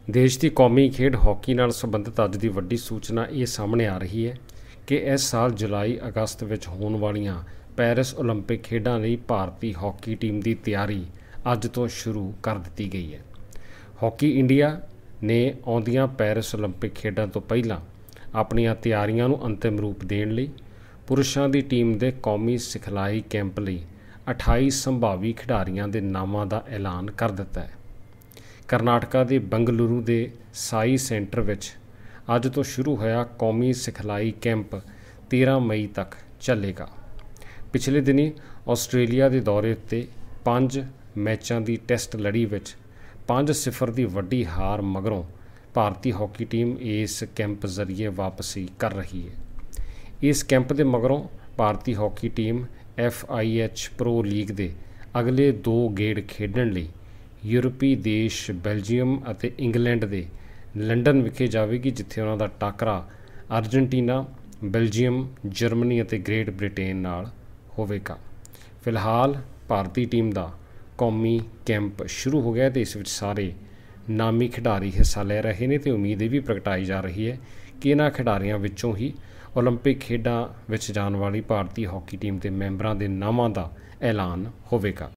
ਦੇਸ਼ ਦੀ ਕੌਮੀ ਖੇਡ ਹਾਕੀ ਨਾਲ ਸੰਬੰਧਿਤ ਅੱਜ ਦੀ ਵੱਡੀ ਸੂਚਨਾ ਇਹ ਸਾਹਮਣੇ ਆ ਰਹੀ ਹੈ ਕਿ ਇਸ ਸਾਲ ਜੁਲਾਈ ਅਗਸਤ ਵਿੱਚ ਹੋਣ ਵਾਲੀਆਂ ਪੈਰਿਸ ਓਲੰਪਿਕ ਖੇਡਾਂ ਲਈ ਭਾਰਤੀ ਹਾਕੀ ਟੀਮ ਦੀ ਤਿਆਰੀ ਅੱਜ ਤੋਂ ਸ਼ੁਰੂ ਕਰ ਦਿੱਤੀ ਗਈ ਹੈ। ਹਾਕੀ ਇੰਡੀਆ ਨੇ ਆਉਂਦੀਆਂ ਪੈਰਿਸ ਓਲੰਪਿਕ ਖੇਡਾਂ ਤੋਂ ਪਹਿਲਾਂ ਆਪਣੀਆਂ ਤਿਆਰੀਆਂ ਨੂੰ ਅੰਤਿਮ ਰੂਪ ਦੇਣ ਲਈ ਪੁਰਸ਼ਾਂ ਦੀ ਟੀਮ ਦੇ ਕੌਮੀ ਸਿਖਲਾਈ ਕੈਂਪ ਲਈ 28 ਸੰਭਾਵੀ ਖਿਡਾਰੀਆਂ ਦੇ ਨਾਮਾਂ ਦਾ ਐਲਾਨ ਕਰ ਦਿੱਤਾ ਹੈ। ਕਰਨਾਟਕਾ ਦੇ ਬੰਗਲੁਰੂ ਦੇ ਸਾਈ ਸੈਂਟਰ ਵਿੱਚ ਅੱਜ ਤੋਂ ਸ਼ੁਰੂ ਹੋਇਆ ਕੌਮੀ ਸਿਖਲਾਈ ਕੈਂਪ 13 ਮਈ ਤੱਕ ਚੱਲੇਗਾ। ਪਿਛਲੇ ਦਿਨੀਂ ਆਸਟ੍ਰੇਲੀਆ ਦੇ ਦੌਰੇ ਉੱਤੇ 5 ਮੈਚਾਂ ਦੀ ਟੈਸਟ ਲੜੀ ਵਿੱਚ 5-0 ਦੀ ਵੱਡੀ ਹਾਰ ਮਗਰੋਂ ਭਾਰਤੀ ਹਾਕੀ ਟੀਮ ਇਸ ਕੈਂਪ ਜ਼ਰੀਏ ਵਾਪਸੀ ਕਰ ਰਹੀ ਹੈ। ਇਸ ਕੈਂਪ ਦੇ ਮਗਰੋਂ ਭਾਰਤੀ hockey team FIH pro league ਦੇ ਅਗਲੇ 2 ਗੇੜ ਖੇਡਣ ਲਈ ਯੂਰਪੀ ਦੇਸ਼ ਬੈਲਜੀਅਮ ਅਤੇ ਇੰਗਲੈਂਡ ਦੇ ਲੰਡਨ ਵਿਖੇ ਜਾਵੇਗੀ, ਜਿੱਥੇ ਉਹਨਾਂ ਦਾ ਟਾਕਰਾ ਅਰਜਨਟੀਨਾ, ਬੈਲਜੀਅਮ, ਜਰਮਨੀ ਅਤੇ ਗ੍ਰੇਟ ਬ੍ਰਿਟੇਨ ਨਾਲ ਹੋਵੇਗਾ। ਫਿਲਹਾਲ ਭਾਰਤੀ ਟੀਮ ਦਾ ਕੌਮੀ ਕੈਂਪ ਸ਼ੁਰੂ ਹੋ ਗਿਆ ਅਤੇ ਇਸ ਵਿੱਚ ਸਾਰੇ ਨਾਮੀ ਖਿਡਾਰੀ ਹਿੱਸਾ ਲੈ ਰਹੇ ਨੇ ਅਤੇ ਉਮੀਦ ਇਹ ਵੀ ਪ੍ਰਗਟਾਈ ਜਾ ਰਹੀ ਹੈ ਕਿ ਇਹਨਾਂ ਖਿਡਾਰੀਆਂ ਵਿੱਚੋਂ ਹੀ ਓਲੰਪਿਕ ਖੇਡਾਂ ਵਿੱਚ ਜਾਣ ਵਾਲੀ ਭਾਰਤੀ ਹਾਕੀ ਟੀਮ ਦੇ ਮੈਂਬਰਾਂ ਦੇ ਨਾਮਾਂ ਦਾ ਐਲਾਨ ਹੋਵੇਗਾ।